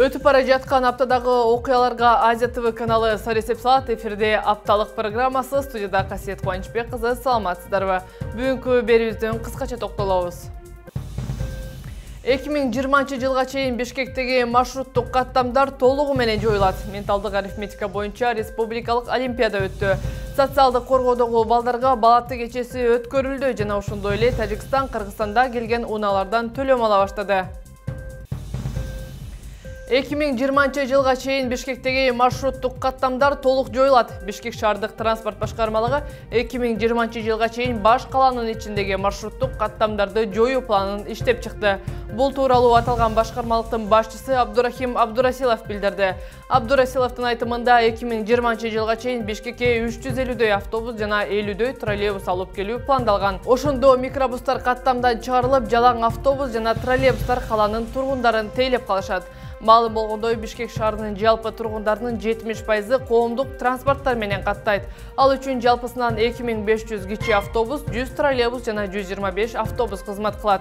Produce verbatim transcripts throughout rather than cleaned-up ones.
Өтүп бара жаткан аптадагы окуяларга Азия ТВ каналы Саресеп салат. Эфирде апталык программасы. Студияда Касиет Кубанычбек кызы. Саламатсыздарбы? Бүгүнкү берүүбүздөн кыскача токтолобуз. эки миң жыйырманчы жылга чейин Бишкектеги маршруттук каттамдар толугу менен жоюлат. Менталдык арифметика боюнча республикалык олимпиада өттү. Социалдык коргоодогу балдарга бал атты кечеси өткөрүлдү жана ошондой эле Тажикстан, Кыргызстанда келген унаалардан төлөм ала баштады. эки миң жыйырманчы жылга чейин Бишкектеги маршруттук каттамдар толук жоюлат. Бишкек шаардык транспорт башкармалыгы эки миң жыйырманчы жылга чейин баш калаанын ичиндеги маршруттук каттамдарды жоюу планын иштеп чыкты. Бул тууралуу аталган башкармалыктын башчысы Абдурахим Абдурасилов билдирди. Абдурасиловдун айтымында эки миң жыйырманчы жылга чейин Бишкекке үч жүз элүүдөй автобус жана элүүдөй троллейбус алып келүү пландалган. Ошондо микробустар каттамдан чыгарылып, жалаң автобус жана троллейбустар калаанын тургундарын тейлеп калышат. Маалым болгондой, Бишкек шаарынын жалпы тургундарынын жетимиш пайызы коомдук транспорттар менен каттайт. Ал үчүн жалпысынан эки миң беш жүз кичи автобус, жүз троллейбус жана жүз жыйырма беш автобус кызмат кылат.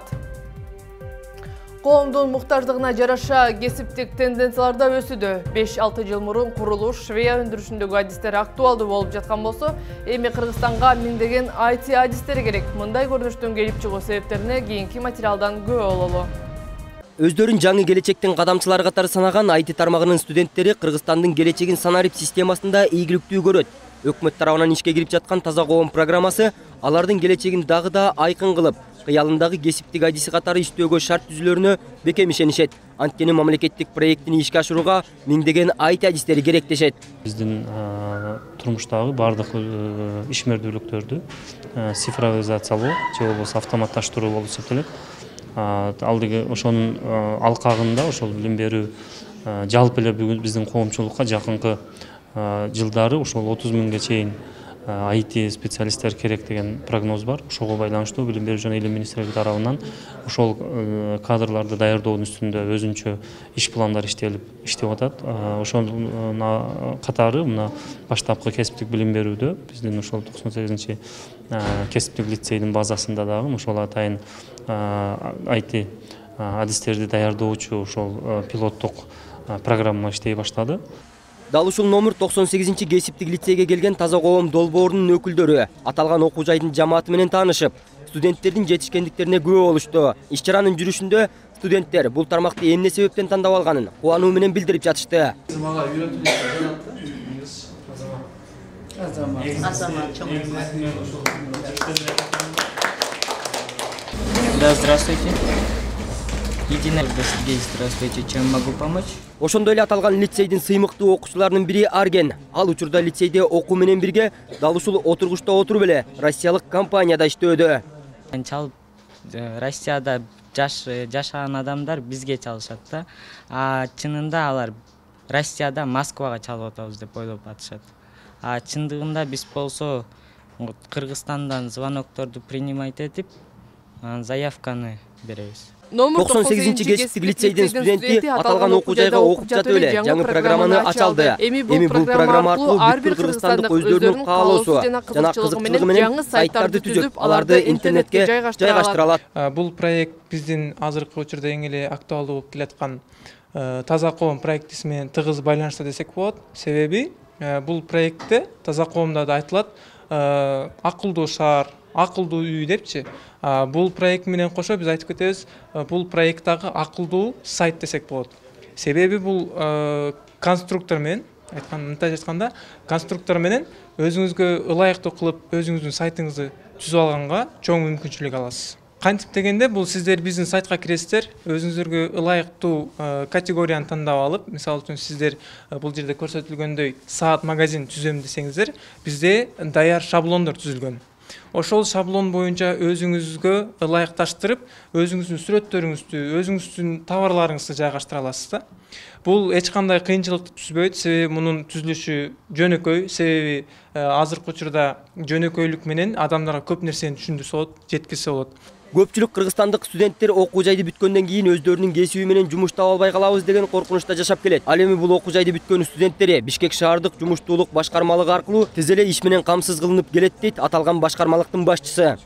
Коомдун муктаждыгына жараша кесиптик тенденциялар да өсүүдө. беш алты жыл мурун курулуш, швея өндүрүшүндөгү адистер актуалдуу болуп жаткан болсо, эми Кыргызстанга миңдеген ай ти адистери керек. Мындай көрүнүштүн келип чыгуу себептерине кийинки материалдан күбө бололу. Өздөрүн жаңы келечектин кадамчылары катары санаган ай ти тармагынын студенттери Кыргызстандын келечегин санарип системасында ийгиликтүү көрөт. Өкмөт тарабынан ишке кирип жаткан таза коом программасы алардын келечегин дагы да айкын кылып, кыялындагы кесиптик адиси катары иштөөгө шарт түзүлөрүнө бекем ишенишет. Анткени мамлекеттик проекттин ишке ашырууга миңдеген ай ти адистери керектешет. Биздин турмуштагы бардык ишмердүүлүктөрдү цифровизациялоо же болбосо автоматташтыруу болуп эсептелет. Алдыгы ошонун алкагында ошол билим берүү жалпы эле бүгүн биздин коомчулукка жакынкы жылдары ошол отуз миңге чейин ай ти специалисттер керек деген прогноз бар. Ошого байланыштуу билим берүү жана илим министрлиги тарабынан ошол кадрларды даярдоонун үстүндө өзүнчө иш пландар иштелип иштеп атат. Ошонун катары мына баштапкы кесиптик билим берүүдө биздин ошол токсон сегизинчи кесиптик лицейдин базасында дагы ошол атайын ай ти адистерди даярдоочу ошол пилоттук программа иштей баштады. Дал ушул номер токсон сегизинчи кесиптик лицейге келген таза коом долбоорунун өкүлдөрү аталган окуу жайдын жамааты менен таанышып, студенттердин жетишкендиктерине күбө болушту. Иш чаранын жүрүшүндө студенттер бул тармакты эмне себептен тандап алганын кубануу менен билдирип жатышты. Да, здравствуйте. Единая Сергей, здравствуйте. Чем могу помочь? Ошондой эле аталган лицейдин сыймыктуу окуучуларынын бири Арген. Ал учурда лицейде окуу менен бирге дал ушул отургучта отуруп эле Россиялык компанияда иштөөдө. Чалып Россияда жаш жашаган адамдар бизге чалышат да. А чынында алар Россияда Москвага чалып атабыз деп ойлоп атышат. А чындыгында биз болсо Кыргызстандан звонокторду принимать этип, заявканы беребиз. токсон сегизинчи кесиптик лицейдин студенти аталган окуу жайга окуп жатып эле жаңы программаны ачалды. Эми бул программа аркылуу бүткүл кыргызстандык өздөрүнүн каалоосу жана кызыкчылыгы менен сайттарды түзүп, аларды интернетке жайгаштыра алат. Бул проект биздин азыркы учурда эң эле актуалдуу болуп келаткан таза коом проекти менен тыгыз байланышта десек болот. Себеби бул проектте таза коомдо да айтылат, акылдуу шаар, акылдуу үй депчи. Бул проект менен кошо биз айтып кетебиз, бул проекттагы акылдуу сайт десек болот. Себеби бул конструктор менен айткан мынтип айтканда, конструктор менен өзүңүзгө ылайыктуу кылып өзүңүздүн сайтыңызды түзүп алганга чоң мүмкүнчүлүк аласыз. Кантип дегенде бул сиздер биздин сайтка киресиздер, өзүңүзгө ылайыктуу категорияны тандап алып, мисалы үчүн сиздер бул жерде көрсөтүлгөндөй саат магазин түзөм десеңиздер, бизде даяр шаблондор түзүлгөн. Ошол шаблон боюнча өзүңүзгө ылайыкташтырып, өзүңүздүн сүрөттөрүңүздү, өзүңүздүн товарларыңызды жайгаштыра аласыз да. Бул эч кандай кыйынчылыкты түзбөйт, себеби мунун түзүлүшү жөнөкөй, себеби азыркы учурда жөнөкөйлүк менен адамдарга көп нерсени түшүндүрсө болот, жеткирсе болот. Көпчүлүк кыргызстандык студенттер окуу жайды бүткөндөн кийин өздөрүнүн кесиби менен жумуш таба албай калабыз деген коркунучта жашап келет. Ал эми бул окуу жайды бүткөн студенттери Бишкек шаардык жумуштуулук башкармалыгы аркылуу тез эле иш менен камсыз кылынып келет дейт аталган башкармалыктын башчысы.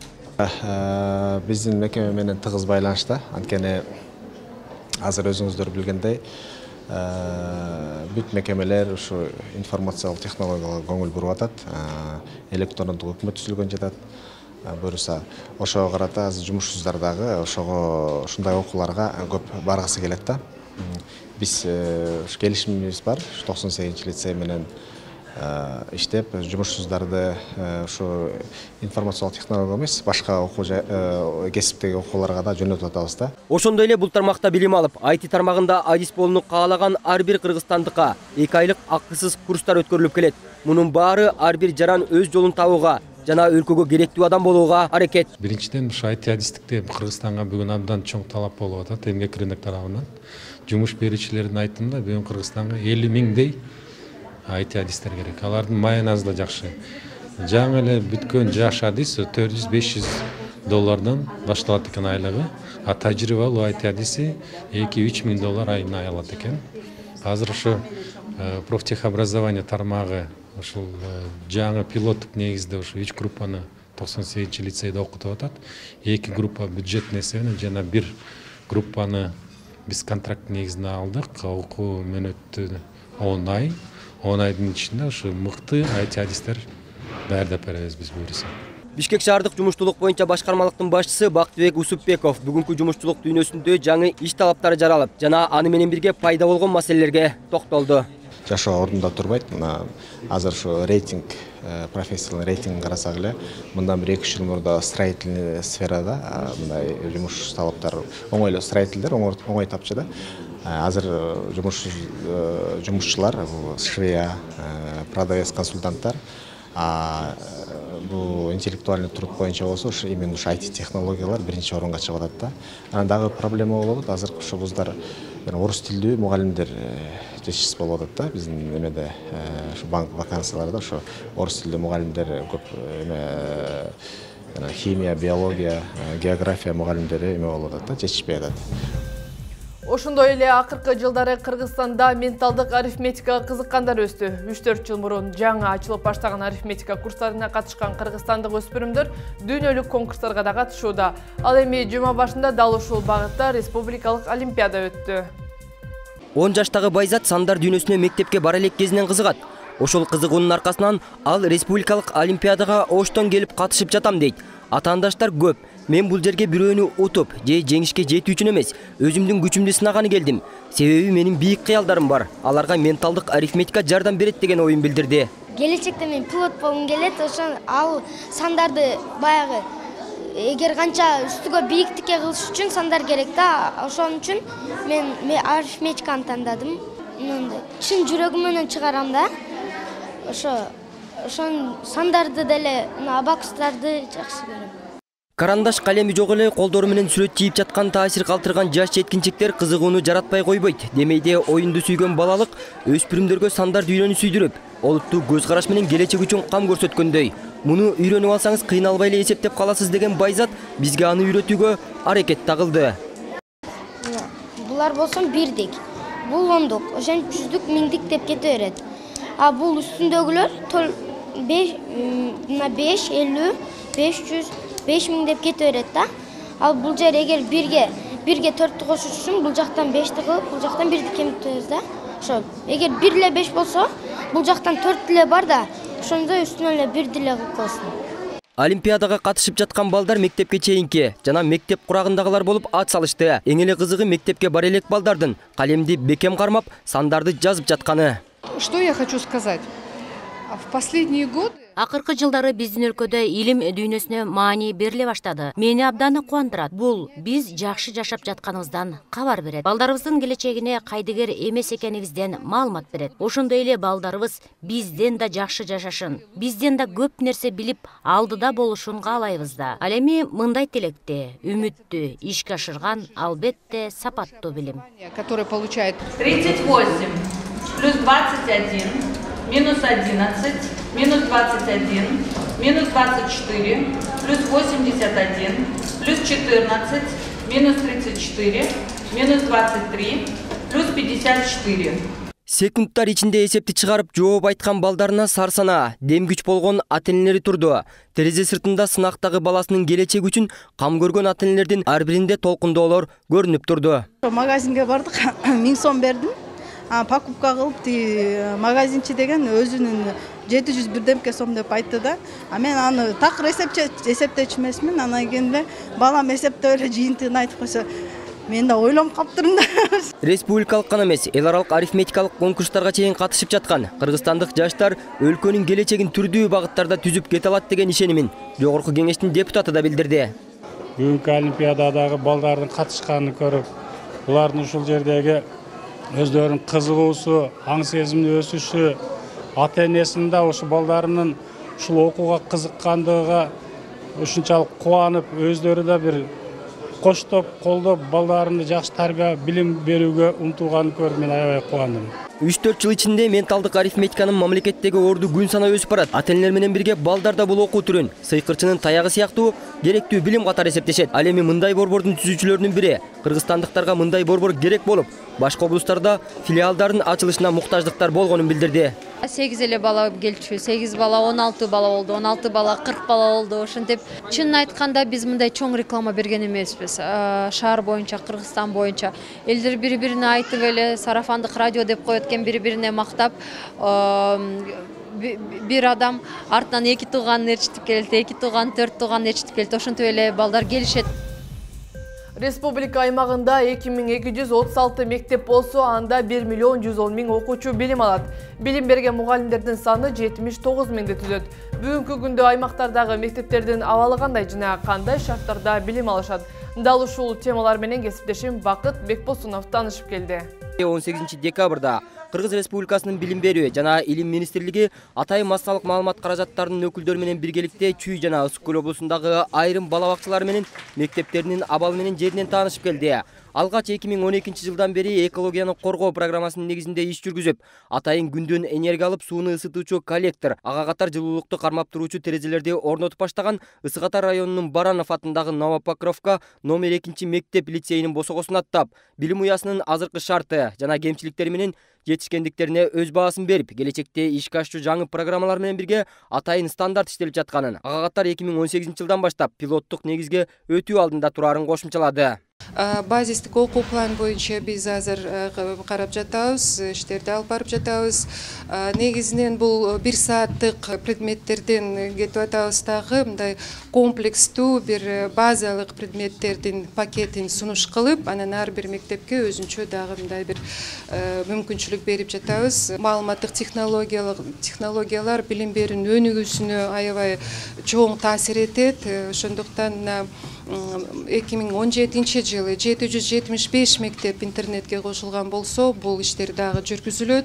Биздин мекеме менен тыгыз байланышта, анткени азыр өзүңүздөр билгендей, бүт мекемелер ушу информациялык технологияларга көңүл буруп атат, электрондук өкмөт түзүлгөн жатат. Буюрса, ошого карата азыр жумушсуздар дагы ошого ушундай окууларга көп баргысы келет да. Биз келишимибиз бар, токсон сегизинчи лицей менен иштеп, жумушсуздарды ушу информациялык технология эмес, башка окуу кесиптеги окууларга да жөнөтүп атабыз да. Ошондой эле бул тармакта билим алып, ай ти тармагында адис болууну каалаган ар бир кыргызстандыкка эки айлык акысыз курстар өткөрүлүп келет. Мунун баары ар бир жаран өз жолун табууга жана өлкөгө керектүү адам болууга аракет. Биринчиден, ушу ай ти адистикте Кыргызстанга бүгүн абдан чоң талап болуп атат эмгек рынок тарабынан. Жумуш берүүчүлөрдүн айтымында бүгүн Кыргызстанга элүү миңдей ай ти адистер керек. Алардын майоназы да жакшы. Жаңы эле бүткөн жаш адис төрт жүз беш жүз доллардан башталат экен айлыгы, а тажрыйбалуу ай ти адиси эки үч миң доллар айына алат экен. Азыр ушу профтехобразование тармагы ушул жаңы пилоттук негизде ушу үч группаны токсон сегизинчи лицейде окутуп атат. эки группа бюджеттин эсебинен жана бир группаны биз контракт негизинде алдык. Окуу мөөнөтү он ай. он айдын ичинде ушу мыкты ай ти адистер даярдап беребиз биз буюрса. Бишкек шаардык жумуштуулук боюнча башкармалыктын башчысы Бактыбек Усупбеков бүгүнкү жумушчулук дүйнөсүндө жаңы иш талаптары жаралып, жана аны менен бирге пайда болгон маселелерге токтолду. Жашоо ордунда турбайт. Азыр ушу рейтинг, профессионал рейтингин карасак эле, мындан бир эки үч жыл мурда строительный сферада мындай жумуш талаптары оңой эле, строительдер оңой тапчы да. Азыр жумушчулар, швея, продавец, консультанттар, бул интеллектуальный труд боюнча болсо, ушу именно ушу ай ти технологиялар биринчи орунга чыгып атат да. Анан дагы проблема болуп атат, азыр ушу вуздар орус тилдүү мугалимдер жетишсиз болуп атат да. Биздин эмеде ушу банк вакансияларда ушу орус тилдүү мугалимдер көп, эме химия, биология, география мугалимдери эме болуп атат да, жетишпей атат. Ошондой эле акыркы жылдары Кыргызстанда менталдык арифметикага кызыккандар өстү. үч төрт жыл мурун жаңы ачылып баштаган арифметика курстарына катышкан кыргызстандык өспүрүмдөр дүйнөлүк конкурстарга да катышууда. Ал эми жума башында дал ушул багытта республикалык олимпиада өттү. он жаштагы Байзат сандар дүйнөсүнө мектепке бара элек кезинен кызыгат. Ошол кызыгуунун аркасынан ал республикалык олимпиадага оштон келип катышып жатам дейт. Атаандаштар көп. Мен бул жерге бирөөнү утуп, же жеңишке жетүү үчүн эмес, өзүмдүн күчүмдү сынаганы келдим. Себеби менин бийик кыялдарым бар. Аларга менталдык арифметика жардам берет деген оюн билдирди. Келечекте мен пилот болгум келет, ошон ал сандарды баягы эгер канча үстүгө бийиктикке кылыш үчүн сандар керек да. Ошон үчүн мен арифметиканы тандадым. Чын жүрөгүм менен чыгарам да. Ошо ошон сандарды деле, абакустарды жакшы көрөм. Карандаш калеми жок эле колдору менен сүрөт чийип жаткан таасир калтырган жаш жеткинчектер кызыгууну жаратпай койбойт. Демейде оюнду сүйгөн балалык өспүрүмдөргө сандар дүйнөнү сүйдүрүп, олуттуу көз караш менен келечек үчүн кам көрсөткөндөй. Муну үйрөнүп алсаңыз кыйналбай эле эсептеп каласыз деген Байзат бизге аны үйрөтүүгө аракет тагылды. Булар болсо бирдик, бул ондук, ошентип жүздүк, миңдик деп кете берет. А бул үстүндөгүлөр беш, элүү, беш жүз, беш миң деп кете берет да. Ал бул жер эгер бирге, бирге төрттү кошуш үчүн бул жактан бешти кылып, бул жактан бирди кемитебиз да. Ошо, эгер бир эле беш болсо, бул жактан төрт эле бар да, ошондо үстүнөн эле бирди эле кылып коесуң. Олимпиадага катышып жаткан балдар мектепке чейинки жана мектеп курагындагылар болуп ат салышты. Эң эле кызыгы мектепке бара элек балдардын калемди бекем кармап, сандарды жазып жатканы. Что я хочу сказать? В последние годы акыркы жылдары биздин өлкөдө илим дүйнөсүнө маани бериле баштады. Мени абдан кубандырат. Бул биз жакшы жашап жатканыбыздан кабар берет. Балдарыбыздын келечегине кайдыгер эмес экенибизден маалымат берет. Ошондой эле балдарыбыз бизден да жакшы жашашын, бизден да көп нерсе билип алдыда болушун каалайбыз да. Ал эми мындай тилекти, үмүттү ишке ашырган албетте сапаттуу билим. Который получает тридцать восемь плюс двадцать один минус одиннадцать, минус двадцать один, минус двадцать четыре, плюс восемьдесят один, плюс четырнадцать, минус тридцать четыре, минус двадцать три, плюс пятьдесят четыре. Секундтар ичинде эсепти чыгарып жооп айткан балдарына сарсана, дем күч болгон ата-энелери турду. Терезе сыртында сынактагы баласынын келечеги үчүн кам көргөн ата-энелердин ар биринде толкундоолор көрүнүп турду. Магазинге бардык, миң сом бердим. покупка кылып тиги магазинчи деген өзүнүн жети жүз бирдемке сом деп айтты да. А мен аны такыр эсептечү эмесмин. Анан кийин эле балам эсептеп эле жыйынтыгын айтып койсо, мен да ойлонуп калыптырмын да. Республикалык гана эмес, эл аралык арифметикалык конкурстарга чейин катышып жаткан кыргызстандык жаштар өлкөнүн келечегин түрдүү багыттарда түзүп кете алат деген ишенимин жогорку кеңештин депутаты да билдирди. Бүгүнкү олимпиададагы балдардын катышканын көрүп, булардын ушул жердеги өздөрүнүн кызыгуусу, аң сезимдин өсүшү, ата-энесинин да ушу балдарынын ушул окууга кызыккандыгыга ушунчалык кубанып, өздөрү да бир коштоп, колдоп, балдарына жакшы тарбия, билим берүүгө умтулганын көрүп мен аябай кубандым. үч төрт жыл ичинде менталдык арифметиканын мамлекеттеги орду күн санап өсүп барат. Ата-энелер менен бирге балдар да бул окуу түрүн сыйкырчынын таягы сыяктуу керектүү билим катары эсептешет. Ал эми мындай борбордун түзүүчүлөрүнүн бири кыргызстандыктарга мындай борбор керек болуп, башка облустарда филиалдардын ачылышына муктаждыктар болгонун билдирди. сегиз эле бала келчү, сегиз бала, он алты бала болду, он алты бала, кырк бала болду. Ошентип, чынын айтканда биз мындай чоң реклама берген эмеспиз. Шаар боюнча, Кыргызстан боюнча. Элдер бири-бирине айтып эле сарафандык радио деп коет экен, бири-бирине мактап. Бир адам артынан эки тууганын ээрчитип келет, эки тууган, төрт тууганын ээрчитип келет. Ошентип эле балдар келишет. Республика аймагында эки миң эки жүз отуз алты мектеп болсо, анда бир миллион жүз он миң окуучу билим алат. Билим берген мугалимдердин саны жетимиш тогуз миңди түзөт. Бүгүнкү күндө аймактардагы мектептердин абалы кандай жана кандай шарттарда билим алышат? Дал ушул темалар менен кесиптешим Бакыт Бекбосунов таанышып келди. он сегизинчи декабрда Кыргыз Республикасынын билим берүү жана илим министрлиги атайын массалык маалымат каражаттарынын өкүлдөрү менен биргеликте Чүй жана Ысык Көл облусундагы айрым бала бакчалары менен мектептеринин абалы менен жеринен таанышып келди. Алгач эки миң он экинчи жылдан бери экологияны коргоо программасынын негизинде иш жүргүзүп, атайын күндөн энергия алып сууну ысытуучу коллектор, ага катар жылуулукту кармап туруучу терезелерди орнотуп баштаган Ысык Ата районунун Баранов атындагы Новопокровка номер экинчи мектеп лицейинин босогосун аттап, билим уясынын азыркы шарты жана кемчиликтери менен жетишкендиктерине өз баасын берип, келечекте ишке ашчу жаңы программалар менен бирге атайын стандарт иштелип жатканын, ага катар эки миң он сегизинчи жылдан баштап пилоттук негизге өтүү алдында турарын кошумчалады. Базистик окуу план боюнча биз азыр карап жатабыз, иштерди алып барып жатабыз. Негизинен бул бир сааттык предметтерден кетип атабыз дагы, мындай комплекстүү бир базалык предметтердин пакетин сунуш кылып, анан ар бир мектепке өзүнчө дагы мындай бир мүмкүнчүлүк берип жатабыз. Маалыматтык технологиялык технологиялар билим берүүнүн өнүгүүсүнө аябай чоң таасир этет. Ошондуктан эки миң он жетинчи жылы жети жүз жетимиш беш мектеп интернетке кошулган болсо, бул иштер дагы жүргүзүлөт.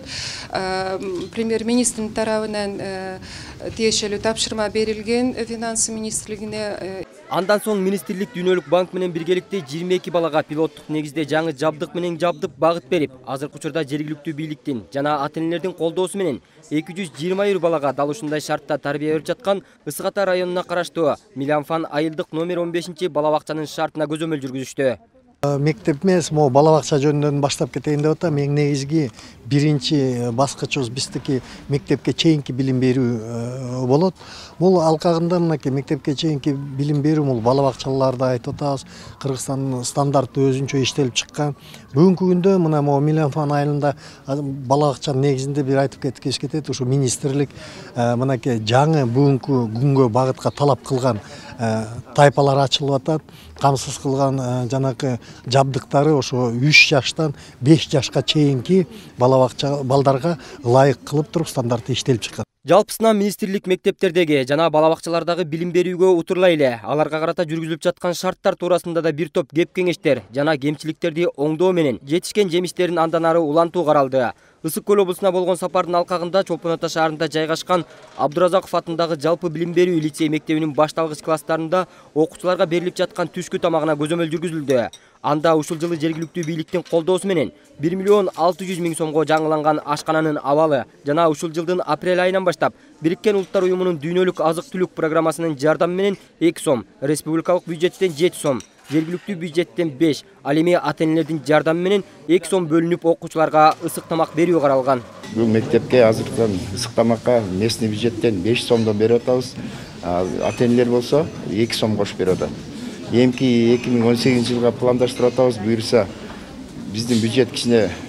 Премьер-министрдин тарабынан тиешелүү тапшырма берилген финансы министрлигине. Андан соң министрлик Дүйнөлүк банк менен биргеликте жыйырма эки балага пилоттук негизде жаңы жабдык менен жабдып багыт берип, азыркы учурда жергиликтүү бийликтин жана ата-энелердин колдоосу менен эки жүз жыйырма бир балага дал ушундай шартта тарбия берип жаткан Ысык Ата районуна караштуу Миланфан айылдык номер он бешинчи бала бакчанын шартына көзөмөл жүргүзүштү. Мектеп эмес, могу бала бакча жөнүндөн баштап кетейин деп атам. Эң негизги биринчи баскычыбыз биздики мектепке чейинки билим берүү болот. Бул алкагында мынакей мектепке чейинки билим берүү бул бала бакчаларда айтып атабыз, Кыргызстандын стандарты өзүнчө иштелип чыккан. Бүгүнкү күндө мына могу Миланфан айылында бала бакчанын негизинде бир айтып кеткеш кетет, ушу министрлик мынакей жаңы бүгүнкү күнгө багытка талап кылган тайпалар ачылып атат. Камсыз кылган жанакы жабдыктары ошо үч жаштан беш жашка чейинки бала бакча балдарга ылайык кылып туруп стандарты иштелип чыккан. Жалпысынан министрлик мектептердеги жана бала бакчалардагы билим берүүгө утурлай эле аларга карата жүргүзүлүп жаткан шарттар туурасында да бир топ кеп кеңештер жана кемчиликтерди оңдоо менен жетишкен жемиштерин андан ары улантуу каралды. Ысык Көл облусуна болгон сапардын алкагында Чолпон Ата шаарында жайгашкан Абдуразаков атындагы жалпы билим берүү лицей мектебинин башталгыч класстарында окуучуларга берилип жаткан түшкү тамагына көзөмөл жүргүзүлдү. Анда ушул жылы жергиликтүү бийликтин колдоосу менен бир миллион алты жүз миң сомго жаңыланган ашкананын абалы жана ушул жылдын апрель айынан баштап Бириккен Улуттар уюмунун дүйнөлүк азык-түлүк программасынын жардамы менен эки сом, республикалык бюджеттен жети сом, жергиликтүү бюджеттен беш, ал эми ата-энелердин жардамы менен эки сом бөлүнүп окуучуларга ысык тамак берүү каралган. Бул мектепке азыркы ысык тамакка местный бюджеттен беш сомдон берип атабыз. Ата-энелер болсо эки сом кошуп берип атат. Эмки эки миң он сегизинчи жылга пландаштырып атабыз. Буюрса биздин бюджет кичине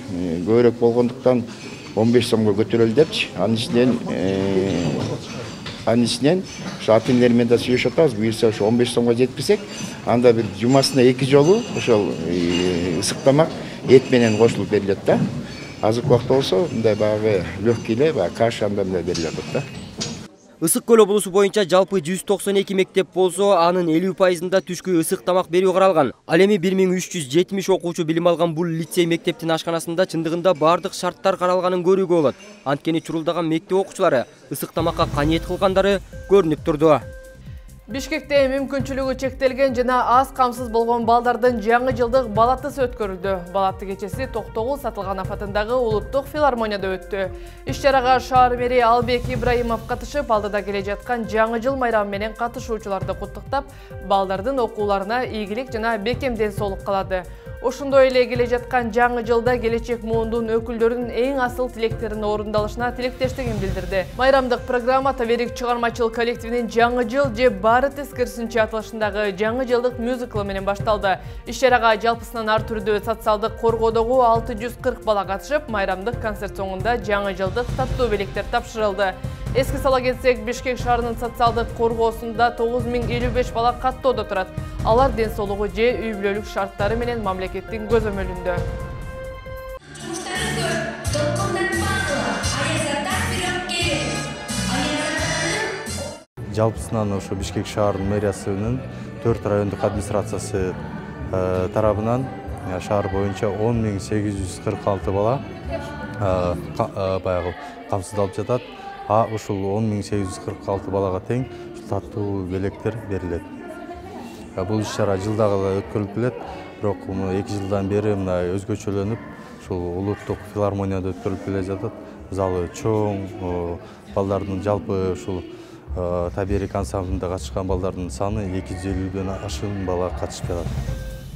көбүрөөк болгондуктан он беш сомго көтөрөлдү депчи. Анын ичинен анын ичинен ошо ата энелер менен да сүйлөшүп атабыз. Буюрса ошо он беш сомго жеткирсек, анда бир жумасына эки жолу ошол ысык тамак эт менен кошулуп берилет да. Азыркы убакта болсо мындай баягы легкий эле баягы каша анда мындай берилип атат да. Ысык көл облусу боюнча жалпы жүз токсон эки мектеп болсо, анын элүү пайызында түшкү ысык тамак берүү каралган. Ал эми бир миң үч жүз жетимиш окуучу билим алган бул лицей мектептин ашканасында чындыгында бардык шарттар каралганын көрүүгө болот. Анткени чурулдаган мектеп окуучулары ысык тамакка каниет кылгандары көрүнүп турду. Бишкекте мүмкүнчүлүгү чектелген жана аз камсыз болгон балдардын жаңы жылдык балатысы өткөрүлдү. Балаты кечеси Токтогул Сатылганов атындагы улуттук филармонияда өттү. Иш-чарага шаар мэри Албек Ибраимов катышып, алдыда келе жаткан жаңы жыл майрамы менен катышуучуларды куттуктап, балдардын окууларына ийгилик жана бекем ден соолук каалады. Ошондой эле келе жаткан жаңы жылда келечек муундун өкүлдөрүнүн эң асыл тилектеринин орундалышына тилектештигин билдирди. Майрамдык программа Таберик чыгармачыл коллективинин жаңы жыл же баары тескерисинче аталышындагы жаңы жылдык мюзикл менен башталды. Иш-чарага жалпысынан ар түрдүү социалдык коргоодогу алты жүз кырк бала катышып, майрамдык концерт соңунда жаңы жылдык таттуу белектер тапшырылды. Эске сала кетсек, Бишкек шаарынын социалдык коргоосунда тогуз миң элүү беш бала каттоодо турат. Алар ден соолугу же үй бүлөлүк шарттары менен мамлекеттин көзөмөлүндө. Жалпысынан ошо Бишкек шаарынын мэриясынын төрт райондук администрациясы тарабынан шаар боюнча он миң сегиз жүз кырк алты бала баягы камсыздалып жатат. А ушул он миң сегиз жүз кырк алты балага тең таттуу белектер берилет. Бул иш-чара жылдагы өткөрүлүп келет, бирок эки жылдан бери мына өзгөчөлөнүп, ушул улуттук филармонияда өткөрүлүп келе жатат. Залы чоң, балдардын жалпы ушул Таберик ансамблинде катышкан балдардын саны эки жүз элүүдөн ашык бала катышып жатат.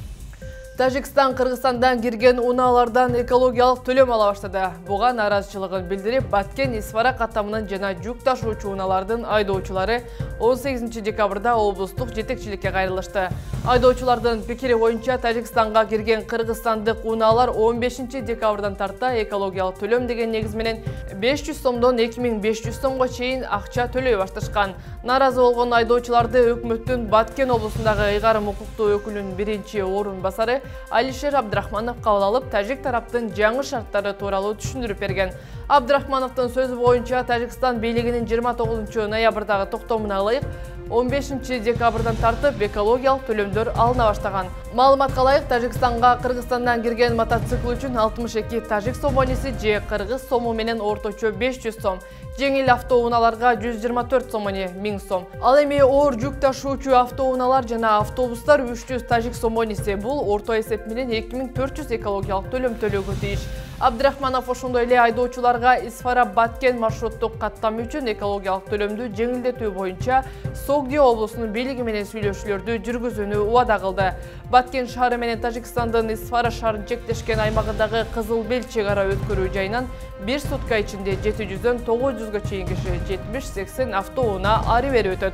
Тажикстан Кыргызстандан кирген унаалардан экологиялык төлөм ала баштады. Буга нааразычылыгын билдирип, Баткен Исфара каттамынын жана жүк ташуучу унаалардын айдоочулары он сегизинчи декабрда облустук жетекчиликке кайрылышты. Айдоочулардын пикири боюнча Тажикстанга кирген кыргызстандык унаалар он бешинчи декабрдан тарта экологиялык төлөм деген негиз менен беш жүз сомдон эки миң беш жүз сомго чейин акча төлөй башташкан. Нааразы болгон айдоочуларды өкмөттүн Баткен облусундагы ыйгарым укуктуу өкүлүнүн биринчи орун басары Алишер Абдрахманов кабыл алып, тажик тараптын жаңы шарттары тууралуу түшүндүрүп берген. Абдрахмановдун сөзү боюнча, Тажикстан бийлигинин жыйырма тогузунчу ноябрдагы токтомуна ылайык он бешинчи декабрдан тартып экологиялык төлөмдөр алына баштаган. Маалыматка ылайык, Тажикстанга Кыргызстандан кирген мотоцикл үчүн алтымыш эки тажик сомониси же кыргыз сому менен орточо беш жүз сом, жеңил автоунааларга жүз жыйырма төрт сомони миң сом. Ал эми оор жүк ташуучу автоунаалар жана автобустар үч жүз тажик сомониси, бул орто эсеп менен эки миң төрт жүз экологиялык төлөм төлөөгө тийиш. Абдрахманов ошондой эле айдоочуларга Исфара Баткен маршруттук каттамы үчүн экологиялык төлөмдү жеңилдетүү боюнча Согдио облусунун бийлиги менен сүйлөшүүлөрдү жүргүзүүнү убада кылды. Баткен шаары менен Тажикстандын Исфара шаарын чектешкен аймагындагы Кызыл Бел чек ара өткөрүү жайынан бир сутка ичинде жети жүздөн тогуз жүзгө чейин киши жетимиш сексен автоунаа ары бери өтөт.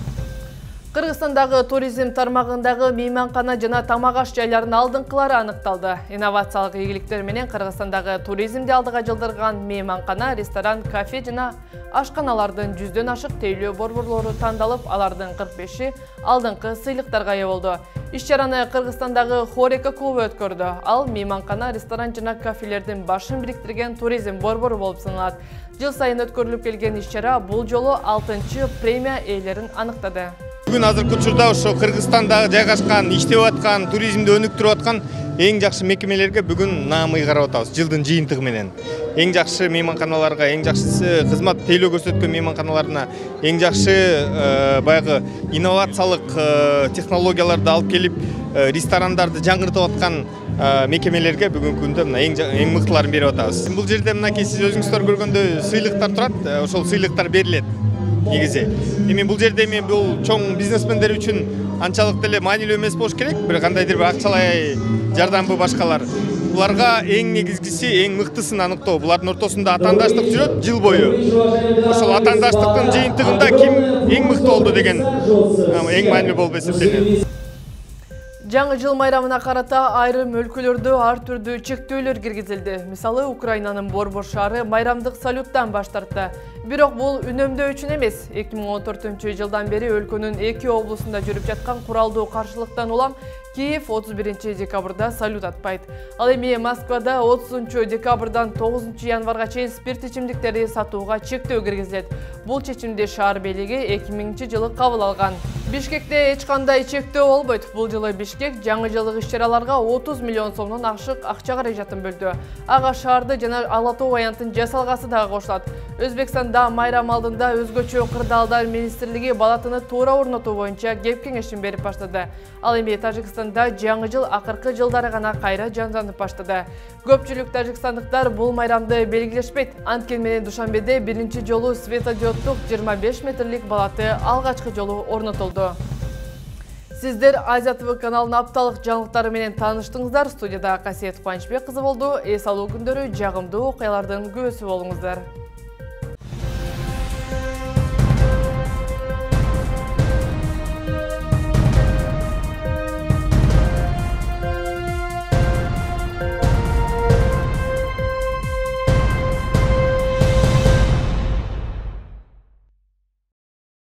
Кыргызстандагы туризм тармагындагы мейманкана жана тамак аш жайларынын алдыңкылары аныкталды. Инновациялык ийгиликтер менен Кыргызстандагы туризмди алдыга жылдырган мейманкана, ресторан, кафе жана ашканалардын жүздөн ашык тейлөө борборлору тандалып, алардын кырк беши алдыңкы сыйлыктарга ээ болду. Иш-чараны Кыргызстандагы Хорека клубу өткөрдү. Ал мейманкана, ресторан жана кафелердин башын бириктирген туризм борбору болуп саналат. Жыл сайын өткөрүлүп келген иш-чара бул жолу алтынчы премия ээлерин аныктады. Бүгүн азыркы учурда ошо Кыргызстанда жайгашкан, иштеп аткан, туризмди өнүктүрүп аткан эң жакшы мекемелерге бүгүн наамый карап атабыз жылдын жыйынтыгы менен. Эң жакшы мейманканаларга, эң жакшы кызмат тейлөө көрсөткөн мейманканаларына, эң жакшы баягы инновациялык технологияларды алып келип, ресторандарды жаңыртып аткан мекемелерге бүгүнкү күндө мына эң мыктыларын берип атабыз. Бул жерде мынакей сиз өзүңүздөр көргөндөй сыйлыктар турат, ошол сыйлыктар берилет. Негизи эми бул жерде эми бул чоң бизнесмендер үчүн анчалык деле маанилүү эмес болуш керек, бир кандайдыр бир акчалай жардамбы башкалар. Буларга эң негизгиси, эң мыктысын аныктоо. Булардын ортосунда атаандаштык жүрөт жыл бою. Ошол атаандаштыктын жыйынтыгында ким эң мыкты болду деген эң маанилүү болуп эсептелет. Жаңы жыл майрамына карата айрым өлкөлөрдө ар түрдүү чектөөлөр киргизилди. Мисалы, Украинанын Борбор шаары майрамдык салюттан баш тартты. Бирок бул үнөмдөө үчүн эмес. эки миң он төртүнчү жылдан бери өлкөнүн эки облусунда жүрүп жаткан куралдуу каршылыктан улам Киев отуз биринчи декабрда салют атпайт. Ал эми Москвада отузунчу декабрдан тогузунчу январга чейин спирт ичимдиктерди сатууга чектөө киргизилет. Бул чечимди шаар бийлиги эки миңинчи жылы кабыл алган. Бишкекте эч кандай чектөө болбойт. Бул жылы Бишкек жаңы жылдык иш-чараларга отуз миллион сомдон ашык акча каражатын бөлдү. Ага шаарды жана Ала Тоо аянтын жасалгасы дагы кошулат. Өзбекстанда майрам алдында өзгөчө кырдаалдар министрлиги балатыны туура орнотуу боюнча кеп кеңешин берип баштады. Ал эми Тажикстанда жаңы жыл акыркы жылдары гана кайра жанданып баштады. Көпчүлүк тажикстандыктар бул майрамды белгилешпейт. Анткени менен Душанбеде биринчи жолу светодиоддук жыйырма беш метрлик балаты алгачкы жолу орнотулду. Сиздер Азия ТВ каналынын апталык жаңылыктары менен тааныштыңыздар. Студияда Касиет Кубанычбек кызы болду. Эс алуу күндөрү жагымдуу окуялардын күбөсү болуңуздар.